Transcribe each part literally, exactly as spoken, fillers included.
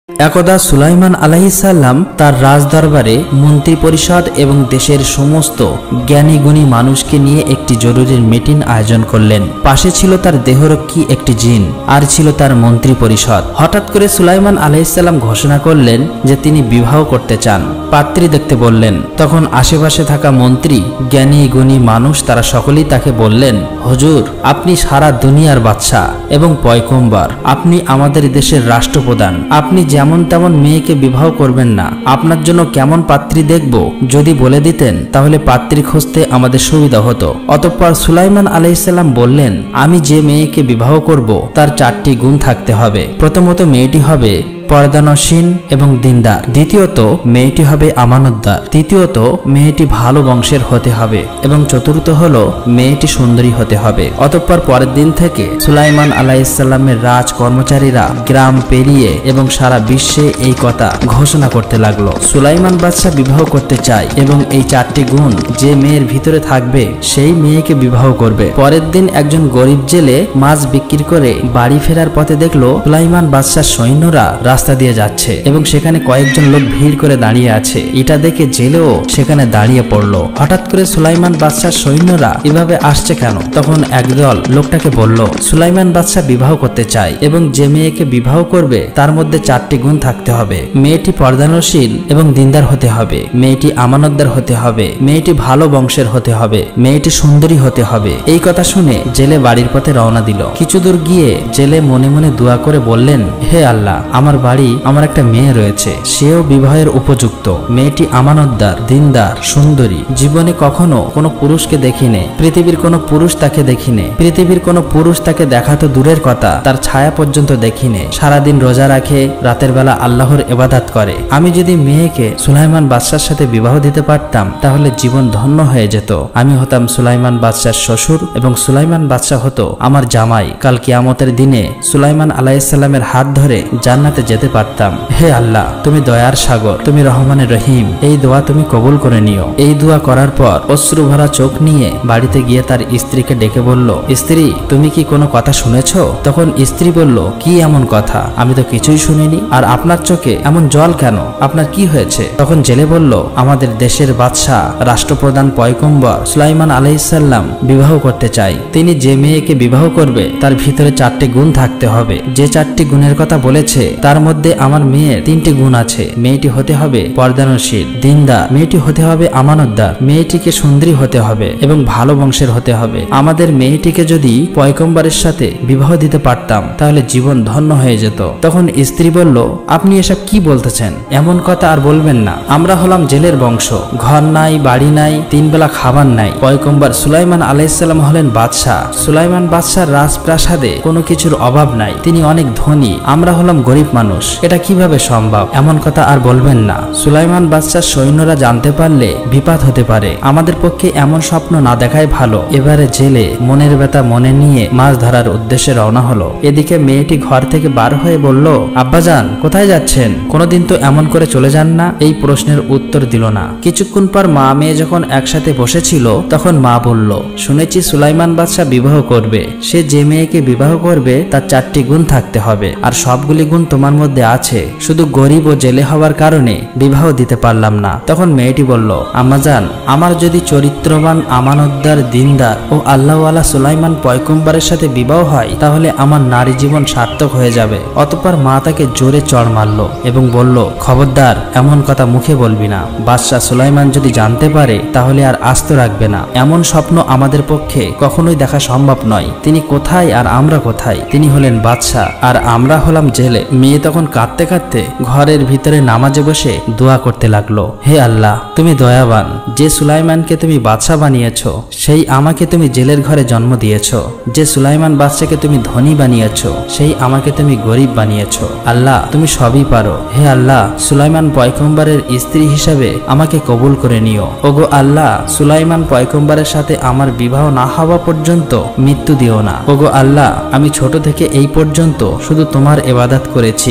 একদা সুলাইমান আলাইহিস সালাম তার রাজদরবারে মন্ত্রী পরিষদ এবং দেশের সমস্ত জ্ঞানী গুণী মানুষকে নিয়ে একটি জরুরি মিটিং আয়োজন করলেন। পাশে ছিল তার দেহরক্ষী একটি জিন, আর ছিল তার মন্ত্রী পরিষদ। হঠাৎ করে সুলাইমান আলাইহিস সালাম ঘোষণা করলেন যে তিনি বিবাহ করতে চান। পাত্রী দেখতে বললেন। তখন আশেপাশে থাকা মন্ত্রী, জ্ঞানী গুণী মানুষ তারা সকলেই তাকে বললেন, হুজুর, আপনি সারা দুনিয়ার বাদশা এবং পয়গম্বর, আপনি আমাদের দেশের রাষ্ট্রপ্রধান, আপনি যেমন তেমন মেয়েকে বিবাহ করবেন না। আপনার জন্য কেমন পাত্রী দেখব যদি বলে দিতেন তাহলে পাত্রী খুঁজতে আমাদের সুবিধা হতো। অতঃপর সুলাইমান আলাইহিস সালাম বললেন, আমি যে মেয়েকে বিবাহ করব তার চারটি গুণ থাকতে হবে। প্রথমত, মেয়েটি হবে পর্দানসীন এবং দিনদার। দ্বিতীয়ত, মেয়েটি হবে আমানতদার। তৃতীয়ত, মেয়েটি ভালো বংশের হতে হবে এবং চতুর্থ হলো মেয়েটি সুন্দরী হতে হবে। অতঃপর পরের দিন থেকে সুলাইমান আলাইহিস সালামের রাজ কর্মচারীরা গ্রাম পেরিয়ে এবং সারা বিশ্বে এই কথা ঘোষণা করতে লাগলো, সুলাইমান বাদশাহ বিবাহ করতে চায় এবং এই চারটি গুণ যে মেয়ের ভিতরে থাকবে সেই মেয়েকে বিবাহ করবে। পরের দিন একজন গরিব জেলে মাছ বিক্রি করে বাড়ি ফেরার পথে দেখলো সুলাইমান বাদশার সৈন্যরা রাস্তা দিয়ে যাচ্ছে এবং সেখানে কয়েকজন লোক ভিড় করে দাঁড়িয়ে আছে। এটা দেখে জেলেও সেখানে দাঁড়িয়ে পড়লো। হঠাৎ করে সুলাইমান বাদশার সৈন্যরা এভাবে আসছে কেন? তখন একদল লোকটাকে বলল, সুলাইমান বাদশাহ বিবাহ করতে চায় এবং যে মেয়েকে বিবাহ করবে তার মধ্যে চারটি গুণ থাকতে হবে। মেয়েটি পর্দানশীল এবং দিনদার হতে হবে, মেয়েটি আমানতদার হতে হবে, মেয়েটি ভালো বংশের হতে হবে, মেয়েটি সুন্দরী হতে হবে। এই কথা শুনে জেলে বাড়ির পথে রওনা দিল। কিছু দূর গিয়ে জেলে মনে মনে দোয়া করে বললেন, হে আল্লাহ, আমার বাড়ি আমার একটা মেয়ে রয়েছে, সেও বিবাহের উপযুক্ত। মেয়েটি আমানতদার, দিনদার, সুন্দরী। জীবনে কখনো কোনো পুরুষকে দেখিনি, পৃথিবীর কোনো পুরুষ তাকে দেখিনি, পৃথিবীর কোনো পুরুষ তাকে দেখা তো দূরের কথা, তার ছায়া পর্যন্ত দেখিনি। সারাদিন রোজা রাখে, রাতের বেলা আল্লাহর ইবাদত করে। আমি যদি মেয়েকে সুলাইমান বাদশার সাথে বিবাহ দিতে পারতাম তাহলে জীবন ধন্য হয়ে যেত। আমি হতাম সুলাইমান বাদশার শ্বশুর এবং সুলাইমান বাদশাহ হতো আমার জামাই। কাল কিয়ামতের দিনে সুলাইমান আলাইহিস সালামের হাত ধরে জান্নাতে যেতে পারতাম। হে আল্লাহ, তুমি দয়ার সাগর, তুমি রহমানের রহিম, এই দোয়া তুমি কবুল করে নিও। এই দোয়া করার পর অশ্রু ভরা চোখ নিয়ে বাড়িতে গিয়ে তার স্ত্রীকে ডেকে বলল, স্ত্রী, তুমি কি কোনো কথা শুনেছ? তখন স্ত্রী বলল, কি এমন কথা? আমি তো কিছুই শুনিনি। আর আপনার চোখে এমন জল কেন? আপনার কি হয়েছে? তখন জেলে বলল, আমাদের দেশের বাদশাহ, রাষ্ট্রপ্রধান পয়গম্বর সুলাইমান আলাইহিস সালাম বিবাহ করতে চাই। তিনি যে মেয়েকে বিবাহ করবে তার ভিতরে চারটি গুণ থাকতে হবে। যে চারটি গুণের কথা বলেছে তার মধ্যে আমার মেয়ের তিনটি গুণ আছে। মেয়েটি হতে হবে পর্দানশীল, দিনদার, মেয়েটি হতে হবে আমানতদার, মেয়েটিকে সুন্দরী হতে হবে এবং ভালো বংশের হতে হবে। আমাদের মেয়েটিকে যদি পয়গম্বরের সাথে বিবাহ দিতে পারতাম তাহলে জীবন ধন্য হয়ে যেত। তখন স্ত্রী বলল, আপনি এসব কি বলতেছেন? এমন কথা আর বলবেন না। আমরা হলাম জেলের বংশ, ঘর নাই, বাড়ি নাই, তিন বেলা খাবার নাই। পয়গম্বর সুলাইমান আলাইহিস সালাম হলেন বাদশাহ। সুলাইমান বাদশার রাজপ্রাসাদে কোনো কিছুর অভাব নাই, তিনি অনেক ধনী। আমরা হলাম গরিব মানুষ, এটা কিভাবে সম্ভব? এমন কথা আর বলবেন না। সুলাইমান বাদশার সৈন্যরা জানতে পারলে বিপদ হতে পারে। আমাদের পক্ষে এমন স্বপ্ন না দেখাই ভালো। এবারে জেলে মনের ব্যথা মনে নিয়ে মাছ ধরার উদ্দেশ্যে রওনা হলো। এদিকে মেয়েটি ঘর থেকে বার হয়ে বলল, আব্বাজান, কোথায় যাচ্ছেন? কোনোদিন তো এমন করে চলে যান না। এই প্রশ্নের উত্তর দিল না। কিছুক্ষণ পর মা মেয়ে যখন একসাথে বসেছিল তখন মা বলল, শুনেছি সুলাইমান বাদশাহ বিবাহ করবে। সে যে মেয়েকে বিবাহ করবে তার চারটি গুণ থাকতে হবে, আর সবগুলি গুণ তোমার মধ্যে আছে। শুধু গরিব ও জেলে হওয়ার কারণে বিবাহ দিতে পারলাম না। তখন মেয়েটি বলল, আম্মাজান, আমার যদি চরিত্রবান, আমানতদার, দিনদার ও আল্লাহওয়ালা সুলাইমান পয়গম্বরের সাথে বিবাহ হয় তাহলে আমার নারী জীবন সার্থক হয়ে যাবে। অতঃপর মা তাকে জোরে চড় মারল এবং বলল, খবরদার, এমন কথা মুখে বলবি না। বাদশাহ সুলাইমান যদি জানতে পারে তাহলে আর আস্ত রাখবে না। এমন স্বপ্ন আমাদের পক্ষে কখনোই দেখা সম্ভব নয়। তিনি কোথায় আর আমরা কোথায়? তিনি হলেন বাদশাহ আর আমরা হলাম জেলে। মেয়ে তখন কাঁদতে কাঁদতে ঘরের ভিতরে নামাজে বসে দোয়া করতে লাগলো, হে আল্লাহ, তুমি দয়াবান। যে সুলাইমানকে তুমি বাদশাহ বানিয়েছ সেই আমাকে তুমি জেলের ঘরে জন্ম দিয়েছ। যে সুলাইমান বাদশাকে তুমি ধনী বানিয়েছ সেই আমাকে তুমি গরিব বানিয়েছ। আল্লাহ, তুমি সবই পারো। হে আল্লাহ, সুলাইমান পয়গম্বরের স্ত্রী হিসাবে আমাকে কবুল করে নিও। ওগো আল্লাহ, সুলাইমান পয়গম্বরের সাথে আমার বিবাহ না হওয়া পর্যন্ত মৃত্যু দিও না। ওগো আল্লাহ, আমি ছোট থেকে এই পর্যন্ত শুধু তোমার ইবাদত করেছি,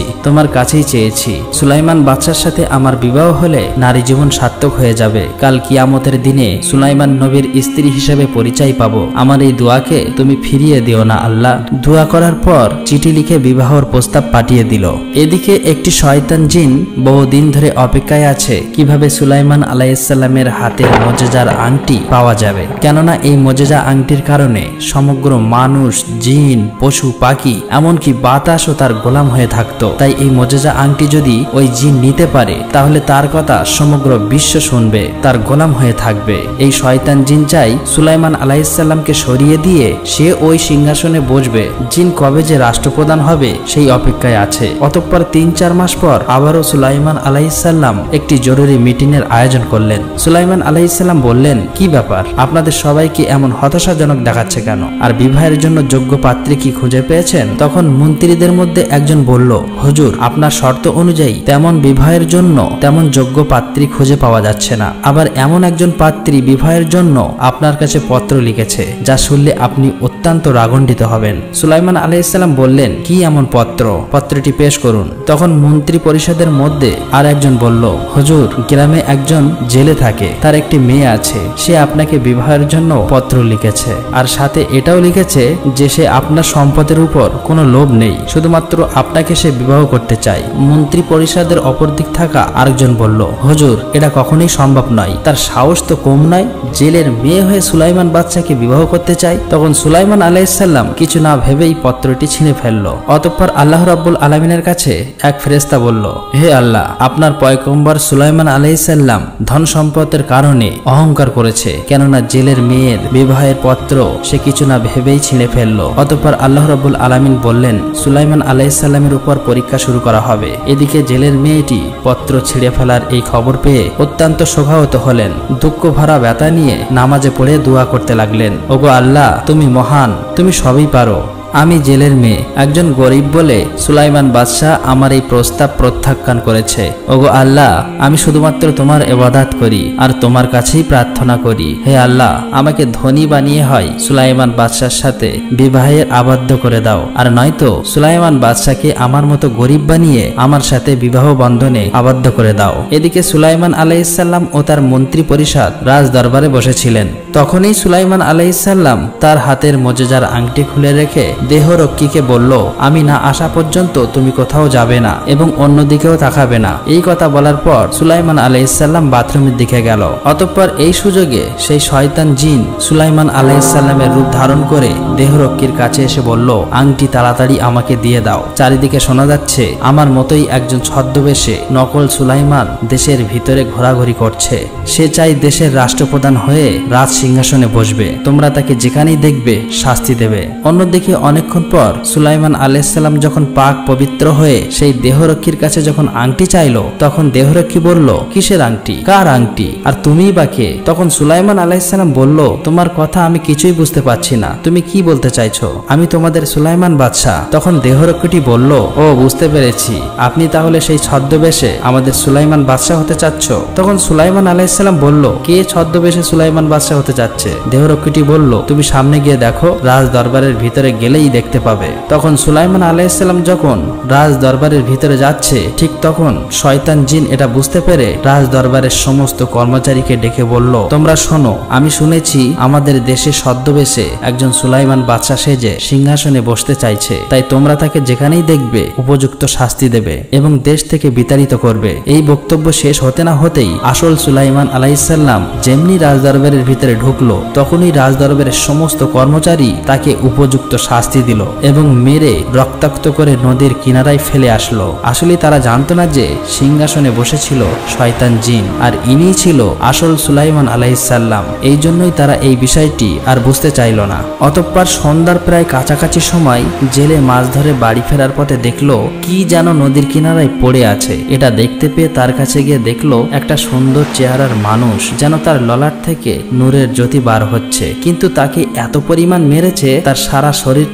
তোমার কাছেই চেয়েছি। সুলাইমান বাদশার সাথে আমার বিবাহ হলে নারী জীবন সার্থক হয়ে যাবে। কাল কিয়ামতের দিনে সুলাইমান নবীর স্ত্রী হিসেবে পরিচয় পাবো। আমার এই দোয়াকে তুমি ফিরিয়ে দিও না আল্লাহ। দোয়া করার পর চিঠি লিখে বিবাহর প্রস্তাব পাঠিয়ে দিল। এদিকে একটি শয়তান জিন বহুদিন ধরে অপেক্ষায় আছে কিভাবে সুলাইমান আলাইহিসসালামের হাতের মুজিজার আংটি পাওয়া যাবে, কেননা এই মুজিজা আংটির কারণে সমগ্র মানুষ, জিন, পশু পাখি এমনকি বাতাসও তার গোলাম হয়ে থাকতো। তাই এই মুজিজা আংটি যদি ওই জিন নিতে পারে তাহলে তার কথা সমগ্র বিশ্ব শুনবে, তার গোলাম হয়ে থাকবে। এই শয়তান জিন চাই সুলাইমান আলাইহিসসালামকে সরিয়ে দিয়ে সে ওই সিংহাসনে বসবে। জিন কবে যে রাষ্ট্রপ্রধান হবে সেই অপেক্ষায় আছে। অতঃপর তিন চার মাস পর আবারও সুলাইমান আলাইহিসসালাম একটি জরুরি মিটিং এর আয়োজন করলেন। সুলাইমান আলাইহিসসালাম বললেন, কি ব্যাপার, আপনাদের সবাইকে এমন হতাশাজনক দেখাচ্ছে কেন? আর বিবাহের জন্য যোগ্য পাত্রী কি খুঁজে পেয়েছেন? তখন মন্ত্রীদের মধ্যে একজন বলল, হুজুর, আপনার শর্ত অনুযায়ী তেমন বিবাহের জন্য তেমন যোগ্য পাত্রী খুঁজে পাওয়া যাচ্ছে না। আবার এমন একজন পাত্রী বিবাহের জন্য আপনার কাছে পত্র লিখেছে, যা শুনলে আপনি অত্যন্ত রাগান্বিত হবেন। সুলাইমান আলাইহিসসালাম বললেন, কি এমন পত্র? পত্রটি পেশ করুন। তখন মন্ত্রী পরিষদের মধ্যে আর একজন বলল, হুজুর, গ্রামে একজন জেলে থাকে, তার একটি মেয়ে আছে, সে আপনাকে বিবাহের জন্য পত্র লিখেছে, আর সাথে এটাও লিখেছে যে সে আপনার সম্পদের উপর কোনো লোভ নেই, শুধুমাত্র আপনাকে সে বিবাহ করতে চায়। মন্ত্রী পরিষদের অপর দিক থাকা আরেকজন বলল, হুজুর, এটা কখনোই সম্ভব নয়, তার সাহস তো কম নয়, জেলের মেয়ে হয়ে সুলাইমান বাদশাকে বিবাহ করতে চায়। তখন সুলাইমান আলাইহিসসালাম কিছু না ভেবেই পত্রটি ছিঁড়ে ফেলল। অতঃপর আল্লাহ রাব্বুল আলামিনের কাছে এক ফেরেশতা বলল, হে আল্লাহ, আপনার পয়গম্বর সুলাইমান আলাইহিসসালাম ধন সম্পদের কারণে অহংকার করেছে, কেননা জেলের মেয়ের বিবাহের পত্র সে কিছু না ভেবেই ছিঁড়ে ফেলল। অতঃপর আল্লাহ রাব্বুল আলামিন বললেন, সুলাইমান আলাইহিসসালামের উপর পরীক্ষা শুরু করা হবে। এদিকে জেলের মেয়েটি পত্র ছিঁড়ে ফেলার এই খবর পেয়ে অত্যন্ত শোকাহত হলেন। দুঃখ ভরা ব্যথা নিয়ে নামাজে পড়ে দোয়া করতে লাগলেন, ওগো আল্লাহ, তুমি মহান, তুমি সবই পারো। আমি জেলের মেয়ে, একজন গরিব বলে সুলাইমান বাদশাহ আমার এই প্রস্তাব প্রত্যাখ্যান করেছে। ওগো আল্লাহ, আমি শুধুমাত্র তোমার ইবাদত করি আর তোমার কাছেই প্রার্থনা করি। হে আল্লাহ, আমাকে ধনী বানিয়ে হয় সুলাইমান বাদশার সাথে বিবাহের আবদ্ধ করে দাও, আর নয়তো সুলাইমান বাদশাকে আমার মতো গরিব বানিয়ে আমার সাথে বিবাহ বন্ধনে আবদ্ধ করে দাও। এদিকে সুলাইমান আলাইহিসসালাম ও তার মন্ত্রী পরিষদ রাজ দরবারে বসেছিলেন। তখনই সুলাইমান আলাইহিসসালাম তার হাতের মুজিজার আংটি খুলে রেখে দেহরক্ষীকে বলল, আমি না আসা পর্যন্ত তুমি কোথাও যাবে না এবং অন্যদিকেও তাকাবে না। এই কথা বলার পর সুলাইমান আলাইহিসসালাম বাথরুমের দিকে গেল। অতঃপর এই সুযোগে সেই শয়তান জিন সুলাইমান আলাইহিসসালামের রূপ ধারণ করে দেহরক্ষীর কাছে এসে বলল, আংটি তাড়াতাড়ি আমাকে দিয়ে দাও। চারিদিকে শোনা যাচ্ছে আমার মতোই একজন ছদ্মবেশে নকল সুলাইমান দেশের ভিতরে ঘোরাঘুরি করছে। সে চাই দেশের রাষ্ট্রপ্রধান হয়ে রাজ সিংহাসনে বসবে। তোমরা তাকে যেখানেই দেখবে শাস্তি দেবে। অন্যদিকে অনেকক্ষণ পর সুলাইমান আলাইহিসসালাম যখন পাক পবিত্র হয়ে সেই দেহরক্ষীর কাছে যখন আংটি চাইলো, তখন দেহরক্ষী বলল, কিসের আংটি, কার আংটি, আর তুমিই বা কে? তখন সুলাইমান আলাইহিসসালাম বলল, তোমার কথা আমি কিছুই বুঝতে পারছি না, তুমি কি বলতে চাইছো? আমি তোমাদের সুলাইমান বাদশাহ। তখন দেহরক্ষীটি বলল, ও বুঝতে পেরেছি, আপনি তাহলে সেই ছদ্মবেশে আমাদের সুলাইমান বাদশাহ হতে চাচ্ছ। তখন সুলাইমান আলাইহিসসালাম বলল, কে ছদ্মবেশে সুলাইমান বাদশাহ হতে যাচ্ছে? দেহরক্ষীটি বলল, তুমি সামনে গিয়ে দেখো, রাজ দরবারের ভিতরে গেলেই দেখতে পাবে। তখন সুলাইমান আলাইহিসসালাম যখন রাজ দরবারের ভিতরে যাচ্ছে, ঠিক তখন শয়তান জিন এটা বুঝতে পেরে রাজ দরবারের সমস্ত কর্মচারীকে ডেকে বলল, তোমরা শোনো, আমি শুনেছি আমাদের দেশে ছদ্মবেশে একজন সুলাইমান বাদশাহ সেজে সিংহাসনে বসতে চাইছে, তাই তোমরা তাকে যেখানেই দেখবে উপযুক্ত শাস্তি দেবে এবং দেশ থেকে বিতাড়িত করবে। এই বক্তব্য শেষ হতে না হতেই আসল সুলাইমান আলাইহিসসালাম যেমনি রাজদরবারের ভিতরে ঢুকলো, তখনই রাজদরবারের সমস্ত কর্মচারী তাকে উপযুক্ত শাস্তি দিল এবং মেরে রক্তাক্ত করে নদীর কিনারায় ফেলে আসলো। আসলে তারা জানতো না যে সিংহাসনে বসেছিল শয়তান জিন, আর ইনি ছিল আসল সুলাইমান আলাইহিসসালাম। এই জন্যই তারা এই বিষয়টি আর বুঝতে চাইল না। অতঃপর সন্ধ্যার প্রায় কাছাকাছি সময় জেলে মাছ ধরে বাড়ি ফেরার পথে দেখলো কি যেন নদীর কিনারায় পড়ে আছে। এটা দেখতে পেয়ে তার কাছে গিয়ে দেখলো একটা সুন্দর চেহারার মানুষ, যেন তার ললাট থেকে নূরের জ্যোতি বার হচ্ছে, কিন্তু তাকে এত পরিমাণ মেরেছে তার সারা শরীর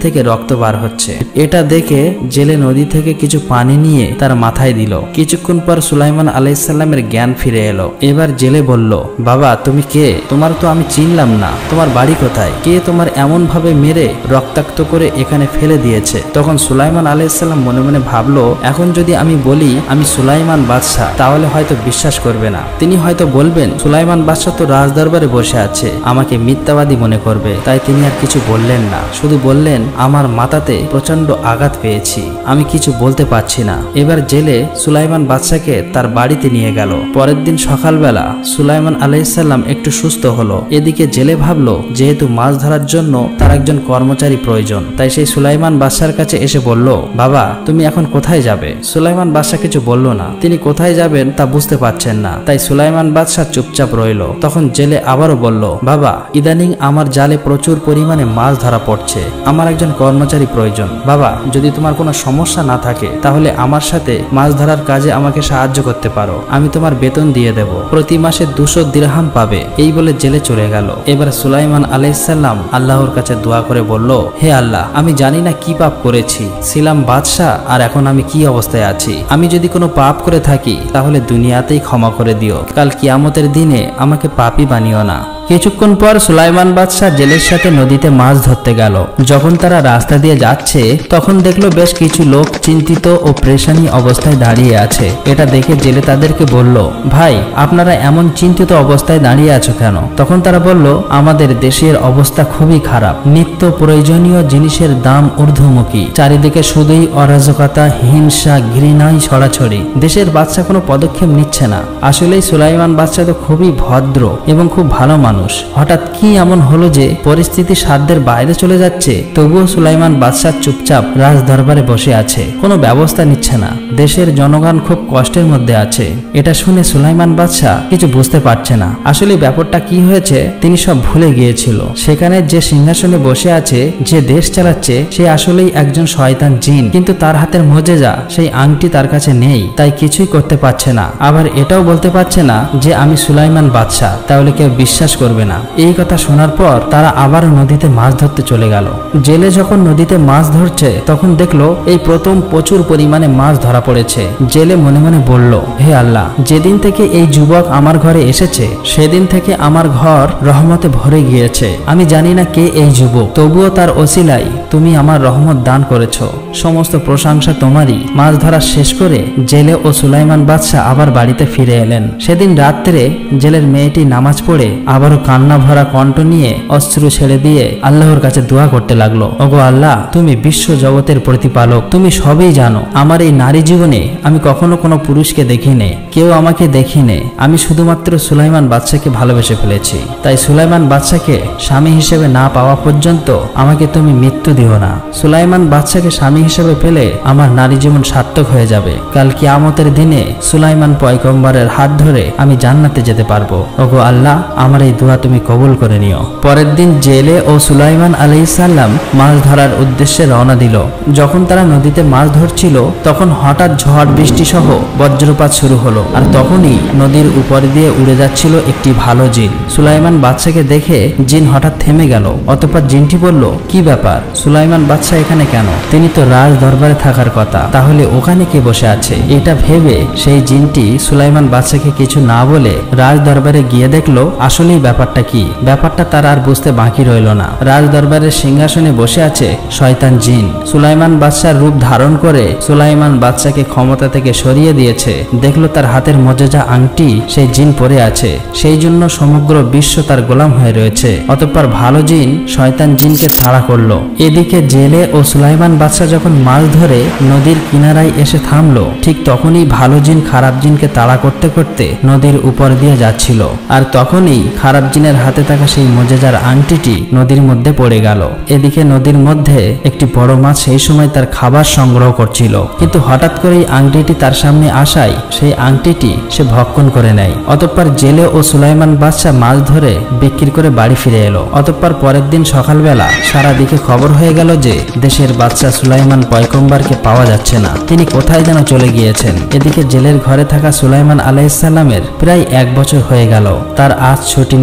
থেকে রক্ত বার হচ্ছে। এটা দেখে জেলে নদী থেকে কিছু পানি নিয়ে তার মাথায় দিল। কিছুক্ষণ পর সুলাইমান আলাইহিস সালামের জ্ঞান ফিরে এলো। এবার জেলে বলল, বাবা তুমি কে? তোমার তো আমি চিনলাম না, তোমার বাড়ি কোথায়? কে তোমার এমন ভাবে মেরে রক্তাক্ত করে এখানে ফেলে দিয়েছে? তখন সুলাইমান আলাইহিস সালাম মনে মনে ভাবলো, এখন যদি আমি বলি আমি সুলাইমান বাদশাহ তাহলে হয়তো বিশ্বাস করবে না। তিনি হয়তো বলবেন সুলাইমান বাদশাহ তো রাজদরবারে বসে আছে, আমাকে মিথ্যাবাদী মনে করবে। তাই তিনি আর কিছু বললেন না, শুধু বললেন আমার মাথাতে প্রচন্ড আঘাত পেয়েছি, আমি কিছু বলতে পারছি না। এবার জেলে সুলাইমান বাদশাকে তার বাড়িতে নিয়ে গেল। পরের দিন সকালবেলা সুলাইমান আলাইহিস সালাম একটু সুস্থ হলো। এদিকে জেলে ভাবলো যেহেতু মাছ ধরার জন্য তার একজন কর্মচারী প্রয়োজন, তাই সেই সুলাইমান বাদশার কাছে এসে বলল, বাবা তুমি এখন কোথায় যাবে? সুলাইমান বাদশা কিছু বলল না, তিনি কোথায় যাবেন তা বুঝতে পারছেন না। তাই সুলাইমান বাদশাহ চুপচাপ রইল। তখন জেলে আবারও বলল, বাবা ইদানিং আমার জালে প্রচুর পরিমাণে মাছ ধরা পড়ছে, আমার একজন কর্মচারী প্রয়োজন। বাবা যদি তোমার কোনো সমস্যা না থাকে তাহলে আমার সাথে মাছ ধরার কাজে আমাকে সাহায্য করতে পারো, আমি তোমার বেতন দিয়ে দেব, প্রতি মাসে দুশো দিরহাম পাবে। এই বলে জেলে চলে গেল। এবার সুলাইমান আলাইহিস সালাম আল্লাহর কাছে দোয়া করে বলল, হে আল্লাহ, আমি জানি না কি পাপ করেছি, ছিলাম বাদশাহ আর এখন আমি কি অবস্থায় আছি। আমি যদি কোনো পাপ করে থাকি তাহলে দুনিয়াতেই ক্ষমা করে দিও, কাল কিয়ামতের দিনে আমাকে পাপী বানিও না। কিছুক্ষণ পর সুলাইমান বাদশাহ জেলের সাথে নদীতে মাছ ধরতে গেল। যখন তারা রাস্তা দিয়ে যাচ্ছে তখন দেখলো বেশ কিছু লোক চিন্তিত ও পেরেশানি অবস্থায় দাঁড়িয়ে আছে। এটা দেখে জেলে তাদেরকে বলল, ভাই আপনারা এমন চিন্তিত অবস্থায় দাঁড়িয়ে আছো কেন? তখন তারা বলল, আমাদের দেশের অবস্থা খুবই খারাপ, নিত্য প্রয়োজনীয় জিনিসের দাম ঊর্ধ্বমুখী, চারিদিকে শুধুই অরাজকতা, হিংসা, ঘৃণাই ছড়াছড়ি, দেশের বাদশা কোনো পদক্ষেপ নিচ্ছে না। আসলেই সুলাইমান বাদশা তো খুবই ভদ্র এবং খুব ভালো মানুষ, হঠাৎ কি এমন হলো যে পরিস্থিতি সাধ্যের বাইরে চলে যাচ্ছে? তবুও সুলাইমান বাদশাহ চুপচাপ রাজ দরবারে বসে আছে, কোনো ব্যবস্থা নিচ্ছে না। দেশের জনগণ খুব কষ্টের মধ্যে আছে। এটা শুনে সুলাইমান বাদশাহ কিছু বুঝতে পারছে না আসলে ব্যাপারটা কি হয়েছে। তিনি সব ভুলে গিয়েছিল। সেখানে যে সিংহাসনে বসে আছে, যে দেশ চালাচ্ছে, সে আসলেই একজন শয়তান জিন, কিন্তু তার হাতের মোজেজা সেই আংটি তার কাছে নেই, তাই কিছুই করতে পারছে না। আবার এটাও বলতে পারছে না যে আমি সুলাইমান বাদশাহ, তাহলে কেউ বিশ্বাস করবে না। এই কথা শোনার পর তারা আবার নদীতে মাছ ধরতে চলে গেল। জেলে যখন নদীতে মাছ ধরছে তখন দেখলো এই প্রথম প্রচুর পরিমাণে মাছ ধরা পড়েছে। জেলে মনে মনে বলল, হে আল্লাহ, যেদিন থেকে এই যুবক আমার ঘরে এসেছে সেদিন থেকে আমার ঘর রহমতে ভরে গিয়েছে। আমি জানি না কে এই যুবক, তবুও তার ওসিলাই তুমি আমার রহমত দান করেছ, সমস্ত প্রশংসা তোমারই। মাছ ধরা শেষ করে জেলে ও সুলাইমান বাদশাহ আবার বাড়িতে ফিরে এলেন। সেদিন রাত্রে জেলের মেয়েটি নামাজ পড়ে আবারও কান্না ভরা কণ্ঠ নিয়ে অশ্রু ছেড়ে দিয়ে আল্লাহর কাছে দোয়া করতে লাগলো, ওগো আল্লাহ, তুমি বিশ্ব জগতের প্রতিপালক, তুমি সবই জানো। আমার এই নারী জীবনে আমি কখনো কোনো পুরুষকে দেখিনি, কেউ আমাকে দেখিনি, আমি শুধুমাত্র সুলাইমান বাদশাকে ভালোবেসে ফেলেছি। তাই সুলাইমান বাদশাকে স্বামী হিসেবে না পাওয়া পর্যন্ত আমাকে তুমি মৃত্যু দিও না। সুলাইমান বাদশাকে স্বামী হিসেবে পেলে আমার নারী জীবন সার্থক হয়ে যাবে। কাল কিয়ামতের দিনে সুলাইমান পয়গম্বরের হাত ধরে আমি জান্নাতে যেতে পারবো। ওগো আল্লাহ, আমার এই দোয়া তুমি কবুল করে নিও। পরের দিন জেলে ও সুলাইমান আলাইহিস সালাম মাছ ধরার উদ্দেশ্যে রওনা দিল। যখন তারা নদীতে মাছ ধরছিল তখন হঠাৎ ঝড় বৃষ্টি সহ বজ্রপাত শুরু হলো, আর তখনই নদীর উপর দিয়ে উড়ে যাচ্ছিল একটি ভালো জিন। সুলাইমান বাদশাকে দেখে জিন হঠাৎ থেমে গেল। অতঃপর জিনটি বলল, কি ব্যাপার, সুলাইমান বাদশা এখানে কেন? তিনি তো রাজ দরবারে থাকার কথা, তাহলে ওখানে কে বসে আছে? এটা ভেবে সেই জিনটি সুলাইমান বাদশাকে কিছু না বলে রাজ দরবারে গিয়ে দেখলো আসলেই ব্যাপারটা কি। ব্যাপারটা তার আর বুঝতে বাকি রইল না। রাজ দরবারের সিংহাসনে বসে আছে শয়তান জিন। সুলাইমান বাদশার রূপ ধারণ করে সুলাইমান বাদশাকে ক্ষমতা থেকে সরিয়ে দিয়েছে। দেখলো তার হাতের মজেজা আংটি সেই জিন পরে আছে, সেই জন্য সমগ্র বিশ্ব তার গোলাম হয়ে রয়েছে। অতঃপর ভালো জিন শয়তান জিনকে তাড়া করলো। এদিকে জেলে ও সুলাইমান বাদশা যখন মাছ ধরে নদীর কিনারায় এসে থামলো, ঠিক তখনই ভালো জিন খারাপ জিনকে তাড়া করতে করতে নদীর উপর দিয়ে যাচ্ছিল। আর তখনই খারাপ জিনের হাতে থাকা সেই মজেজার আংটিটি নদীর মধ্যে পড়ে গেল। এদিকে নদীর মধ্যে একটি বড় মাছ সেই সময় তার খাবার সংগ্রহ করছিল, কিন্তু হঠাৎ করেই আংটিটি তার সামনে আসায় সেই আংটিটি সে ভক্ষণ করে নেয়। অতঃপর জেলে ও সুলাইমান বাদশা মাছ ধরে বিক্রি করে বাড়ি ফিরে এলো। অতঃপর পরের দিন সকালবেলা সারা দিকে খবর হয়ে গেল যে দেশের বাদশা সুলাইমান পয়গম্বরকে পাওয়া যাচ্ছে না, তিনি কোথায় যেন চলে গিয়েছেন। এদিকে জেলের ঘরে থাকা সুলাইমান আলাইহিস সালামের প্রায় এক বছর হয়ে গেল, তার আজ ছুটি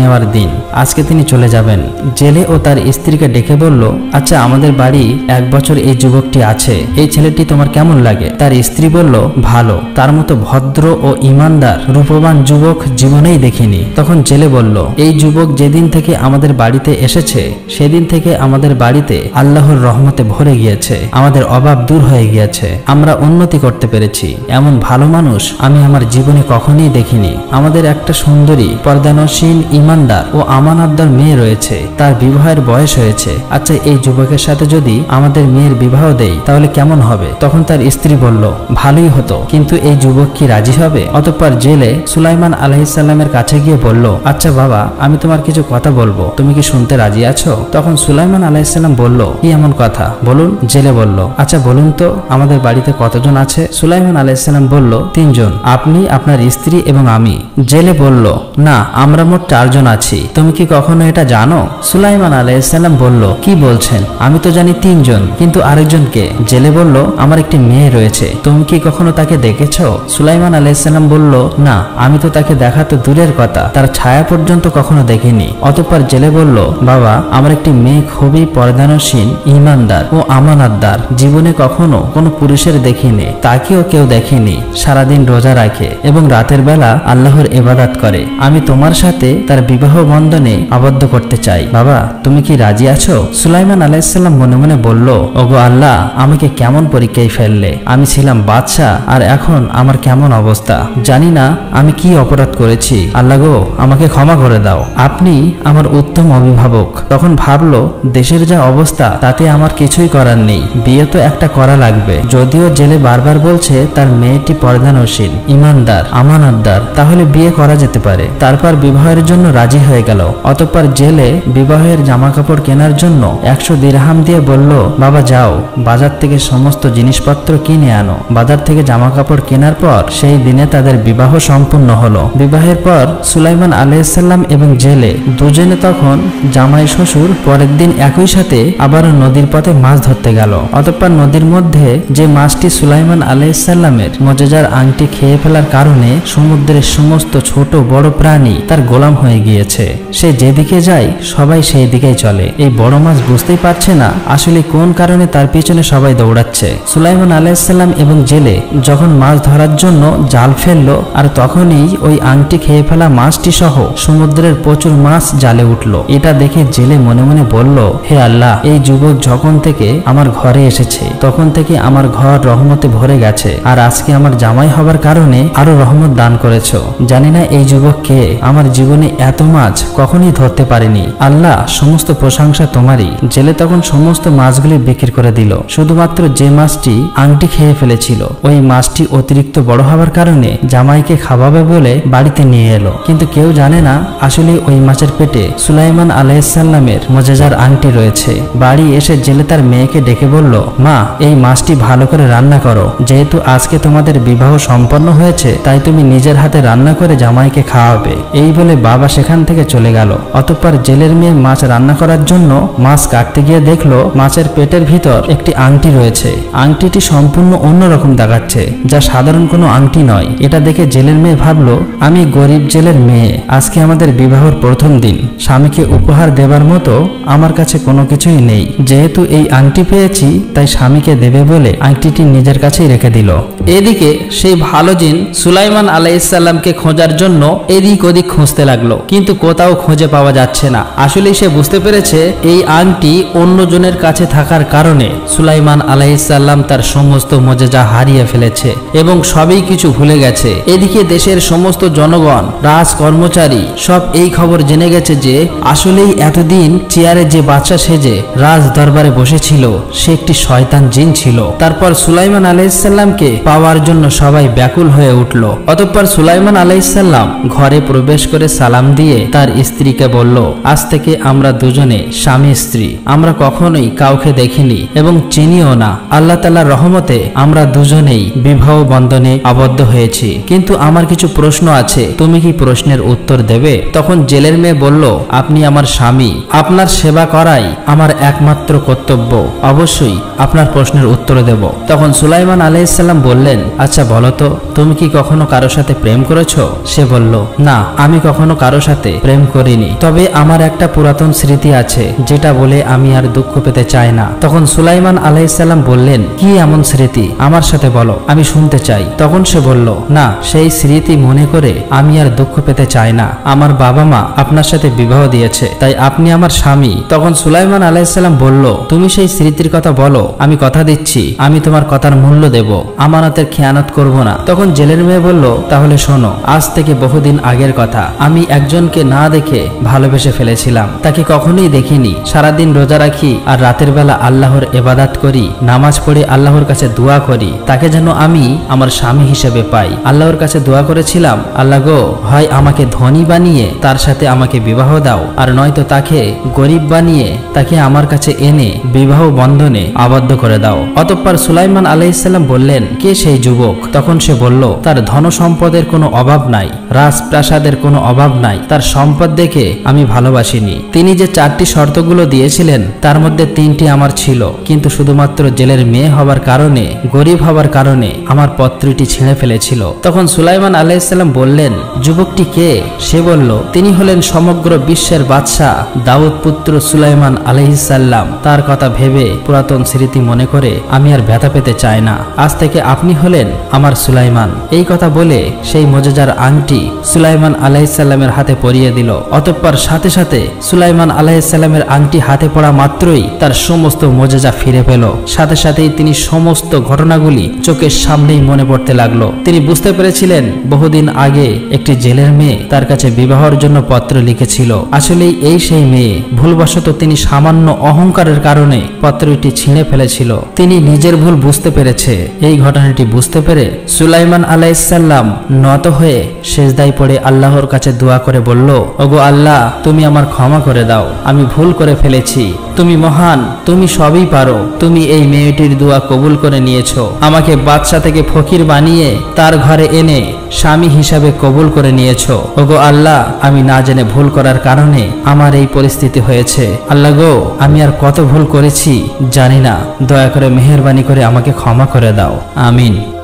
নেওয়ার দিন, আজকে তিনি চলে যাবেন। জেলে ও তার স্ত্রীকে ডেকে বলল, আচ্ছা আমাদের বাড়ি এক বছর এই যুবকটি আছে, এই ছেলেটি তোমার কেমন লাগে? তার স্ত্রী বলল, ভালো, তার মতো ভদ্র ও ইমানদার রূপবান যুবক জীবনেই দেখিনি। তখন জেলে বলল, এই যুবক যেদিন থেকে আমাদের বাড়িতে এসেছে সেদিন থেকে আমাদের বাড়িতে আল্লাহর রহমতে ভরে গিয়েছে, আমাদের অভাব দূর হয়ে গিয়েছে, আমরা উন্নতি করতে পেরেছি। এমন ভালো মানুষ আমি আমার জীবনে কখনোই দেখিনি। আমাদের একটা সুন্দরী পর্দানসীন ইমানদার ও আমানতদার মেয়ে রয়েছে, তার বিবাহের বয়স হয়েছে। আচ্ছা এই যুবকের সাথে যদি আমাদের মেয়ের বিবাহ দেই তাহলে কেমন হবে? তখন তার স্ত্রী বলল, ভালোই হতো, কিন্তু এই যুবক কি রাজি হবে? অতঃপর জেলে সুলাইমান আলাইহিসসালামের কাছে গিয়ে বলল, আচ্ছা বাবা, আমি তোমার কিছু কথা বলবো, তুমি কি শুনতে রাজি আছো? তখন সুলাইমান আলাইহিসসালাম বলল, কি এমন কথা বলুন? জেলে বলল, আচ্ছা বলুন তো আমাদের বাড়িতে কতজন আছে? সুলাইমান আলাইহিসসালাম বলল, তিনজন, আপনি, আপনার স্ত্রী এবং আমি। জেলে বলল, না, আমরা মোট চারজন আছি। তুমি কি কখনো এটা জানো? সুলাইমান আলাইহিসসালাম বলল, কি বলছেন? আমি তো জানি তিনজন, কিন্তু আরেকজনকে? জেলে বলল, আমার একটি মেয়ে রয়েছে, তুমি কি কখনো তাকে দেখেছো? সুলাইমান আলাইহিসসালাম বলল, না, আমি তো তাকে দেখা তো দূরের কথা, তার ছায়া পর্যন্ত কখনো দেখিনি। অতঃপর জেলে বলল, বাবা, আমার একটি মেয়ে খুবই পর্দানসীন, ইমানদার ও আমানতদার, জীবনে কখনো কোনো পুরুষের দেখিনি, তাকেও কেউ দেখেনি, সারাদিন রোজা রাখে এবং রাতের বেলা আল্লাহর ইবাদত করে। আমি তোমার সাথে তার বিবাহ বন্ধনে আবদ্ধ করতে চাই। বাবা, তুমি কি রাজি আছো? সুলাইমান আলাইহিসসালাম মনে মনে বলল, ওগো আল্লাহ, আমাকে কেমন পরীক্ষায় ফেললে? আমি ছিলাম বাদশাহ, আর এখন আমার কেমন অবস্থা? জানি না আমি কি অপরাধ করেছি। আল্লাহ গো, আমাকে ক্ষমা করে দাও, আপনি আমার উত্তম অভিভাবক। তখন ভাবলো, দেশের যা অবস্থা তাতে আমার কিছুই করার নেই, বিয়ে তো একটা করা লাগবে। যদিও জেলে বারবার বলছে তার মেয়েটি পর্দানসীন, ইমানদার, আমানতদার, তাহলে বিয়ে করা যেতে পারে। তারপর বিবাহের জন্য রাজি হয়ে গেল। অতঃপর জেলে বিবাহের জামা কাপড় কেনার জন্য একশো দিরহাম দিয়ে বলল, বাবা যাও, বাজার থেকে সমস্ত জিনিসপত্র কিনে আনো। বাজার থেকে জামা কাপড় কেনার পর সেই দিনে তাদের বিবাহ সম্পূর্ণ হলো। বিবাহের পর সুলাইমান আলাইহিসসালাম এবং জেলে দুজনে তখন জামাই শ্বশুর পরের দিন একই সাথে আবারও নদীর পথে মাছ ধরতে গেল। অতঃপর নদীর মধ্যে যে মাছটি সুলাইমান আলাইহিসসালামের মুজিজার আংটি খেয়ে ফেলার কারণে সমুদ্রের সমস্ত ছোট বড় প্রাণী তার গোলাম হয়ে গিয়েছে। সে যেদিকে যায় সবাই সেই দিকেই চলে। এই বড় মাছ বুঝতেই পারছে না আসলে কোন কারণে তার পিছনে সবাই দৌড়াচ্ছে। সুলাইমান আলাইহিসসালাম এবং জেলে যখন মাছ ধরার জন্য জাল ফেললো, আর তখনই ওই আংটি খেয়ে ফেলা মাছটি সহ সমুদ্রের প্রচুর মাছ জালে উঠলো। এটা দেখে জেলে মনে মনে বলল, হে আল্লাহ, এই যুবক যখন থেকে আমার ঘরে এসেছে তখন থেকে আমার ঘর রহমতে ভরে গেছে, আর আজকে আমার জামাই হবার কারণে আরো রহমত দান করেছো। জানি না এই যুবককে, আমার জীবনে এত মাছ কখনই ধরতে পারিনি। আল্লাহ, সমস্ত প্রশংসা তোমারই। জেলে তখন সমস্ত মাছগুলি বিক্রি করে দিল। শুধুমাত্র যে মাছটি আংটি খেয়ে ফেলেছিল ওই মাছটি অতিরিক্ত বড় হওয়ার কারণে জামাইকে খাওয়াবে বলে বাড়িতে নিয়ে এলো। কিন্তু কেউ জানে না আসলে ওই মাছের পেটে সুলাইমান আলাইহিসসালামের মুজিজার আংটি রয়েছে। বাড়ি এসে জেলে তার মেয়েকে ডেকে বলল, মা, এই মাছটি ভালো করে রান্না করো, যেহেতু আজকে তোমাদের বিবাহ সম্পন্ন হয়েছে তাই তুমি নিজের হাতে রান্না করে জামাইকে খাওয়াবে। এই বলে বাবা সেখান থেকে চলে গেল। অতঃপর জেলের মেয়ে মাছ রান্না করার জন্য মাছ কাটতে গিয়ে দেখলো মাছের পেটের ভিতর একটি আংটি রয়েছে। আংটিটি সম্পূর্ণ অন্যরকম দেখাচ্ছে, যা সাধারণ কোনো আংটি নয়। এটা দেখে জেলের মেয়ে ভাবলো, আমি গরিব জেলের মেয়ে, আজকে আমাদের বিবাহের প্রথম দিন, স্বামীকে উপহার দেবার মতো আমার কাছে কোনো কিছুই নেই। যেহেতু এই আংটি পেয়েছি তাই স্বামীকে দেবে বলে আংটিটি নিজের কাছেই রেখে দিল। এদিকে সেই ভালো জিন সুলাইমান আলাইহিসসালামকে খোঁজার জন্য এদিক ওদিক খুঁজতে লাগলো, কিন্তু কোথাও খুঁজে পাওয়া যাচ্ছে না। আসলে সে বুঝতে পেরেছে এই আংটি অন্যজনের কাছে থাকার কারণে সুলাইমান আলাইহিসসালাম তার সমস্ত মুজিজা হারিয়ে ফেলেছে এবং সবই কিছু ভুলে গেছে। এদিকে দেশের সমস্ত জনগণ, রাজ কর্মচারী সব এই খবর জেনে গেছে যে আসলেই এতদিন চেয়ারে যে বাদশা সেজে রাজ দরবারে বসেছিল সে একটি শয়তান জিন ছিল। তারপর সুলাইমান আলাইহিসসালামকে পাওয়ার জন্য সবাই ব্যাকুল হয়ে উঠল। অতঃপর সুলাইমান আলাইহিসসালাম ঘরে প্রবেশ করে সালাম দিয়ে তার স্ত্রীকে বলল, আজ থেকে আমরা দুজনে স্বামী স্ত্রী, আমরা কখনোই কাউকে দেখিনি এবং চিনিও না। আল্লাহ তাআলার রহমতে আমরা দুজনেই বিবাহ বন্ধনে আবদ্ধ হয়েছি, কিন্তু আমার কিছু প্রশ্ন আছে, তুমি কি প্রশ্নের উত্তর দেবে? তখন জেলের মেয়ে বলল, আপনি আমার স্বামী, আপনার সেবা করাই আমার একমাত্র কর্তব্য, অবশ্যই আপনার প্রশ্নের উত্তর দেব। তখন সুলাইমান আলাইহিসসালাম বললেন, বললেন, আচ্ছা বলো তো, তুমি কি কখনো কারো সাথে প্রেম করেছো? সে বলল, না, আমি কখনো কারো সাথে প্রেম করিনি, তবে আমার একটা পুরাতন স্মৃতি আছে যেটা বলে আমি আর দুঃখ পেতে চাই না। তখন সুলাইমান আলাইহিসসালাম বললেন, কি এমন স্মৃতি, আমার সাথে বলো, আমি শুনতে চাই। তখন সে বলল, না, সেই স্মৃতি মনে করে আমি আর দুঃখ পেতে চাই না। আমার বাবা মা আপনার সাথে বিবাহ দিয়েছে, তাই আপনি আমার স্বামী। তখন সুলাইমান আলাইহিসসালাম বলল, তুমি সেই স্মৃতির কথা বলো, আমি কথা দিচ্ছি আমি তোমার কথার মূল্য দেব, আমানতের খেয়ানত করব না। তখন জেলের মেয়ে বলল, তাহলে শোনো, আজ থেকে বহুদিন আগের কথা, আমি একজনকে না দেখে ভালোবেসে ফেলেছিলাম, তাকে কখনোই দেখিনি। সারাদিন রোজা রাখি আর রাতের বেলা আল্লাহর ইবাদত করি, নামাজ পড়ে আল্লাহর কাছে দোয়া করি, তাকে যেন আমি আমার স্বামী হিসেবে পাই। আল্লাহর কাছে দোয়া করেছিলাম, আল্লাহ গো, হয় আমাকে ধনী বানিয়ে তার সাথে আমাকে বিবাহ দাও, আর নয়তো তাকে গরিব বানিয়ে তাকে আমার কাছে এনে বিবাহ বন্ধনে আবদ্ধ করে দাও। অতঃপর সুলাইমান আলাইহিসসালাম বললেন, কে সেই যুবক? তখন সে বলল, তার ধন সম্পদের কোনো অভাব নাই, রাজপ্রাসাদের কোনো অভাব নাই, তার সম্পদ দেখে আমি ভালোবাসিনি। তিনি যে চারটি শর্তগুলো দিয়েছিলেন তার মধ্যে তিনটি আমার ছিল, কিন্তু শুধুমাত্র জেলের মেয়ে হবার কারণে, গরিব হবার কারণে আমার পত্রটি ছিঁড়ে ফেলেছিল। তখন সুলাইমান আলাইহিসসালাম বললেন, যুবকটি কে? সে বলল, তিনি হলেন সমগ্র বিশ্বের বাদশাহ দাউদ পুত্র সুলাইমান আলাইহিসসালাম। তার কথা ভেবে পুরাতন স্মৃতি মনে করে আমি আর ব্যথা পেতে চাই না। আজ থেকে আপনি হলেন আমার সুলাইমান। এই কথা বলে সেই মুজিজার আংটি সুলাইমান আলাইহিসসালামের হাতে পরিয়ে দিল। অতঃপর সাথে সাথে সুলাইমান আলাইহিসসালামের আংটি হাতে পড়া মাত্রই তার সমস্ত মুজিজা ফিরে পেল। সাথে সাথেই তিনি সমস্ত ঘটনাগুলি চোখের সামনেই মনে পড়তে লাগলো। তিনি বুঝতে পেরেছিলেন বহুদিন আগে একটি জেলের মেয়ে তার কাছে বিবাহের জন্য পত্র লিখেছিল। আসলেই এই সেই মেয়ে। ভুলবশত তিনি সামান্য অহংকারের কারণে পত্রটি ছিঁড়ে ফেলেছিল। তিনি নিজের ভুল বুঝতে পেরেছে। এই ঘটনাটি বুঝতে পেরে সুলাইমান আলাইহিসসালাম নত হয়ে সেজদায় পড়ে আল্লাহর কাছে দোয়া করে বলল, ওগো আল্লাহ, তুমি আমার ক্ষমা করে দাও, আমি ভুল করে ফেলেছি। তুমি মহান, তুমি সবই পারো। তুমি এই মেয়েটির দোয়া কবুল করে নিয়েছো, আমাকে বাদশা থেকে ফকির বানিয়ে তার ঘরে এনে স্বামী হিসাবে কবুল করে নিয়েছো। ওগো আল্লাহ, আমি না জেনে ভুল করার কারণে আমার এই পরিস্থিতি হয়েছে। আল্লাহ গো, আমি আর কত ভুল করেছি জানি না, দয়া করে মেহেরবানি করে আমাকে ক্ষমা করে দাও। আমিন।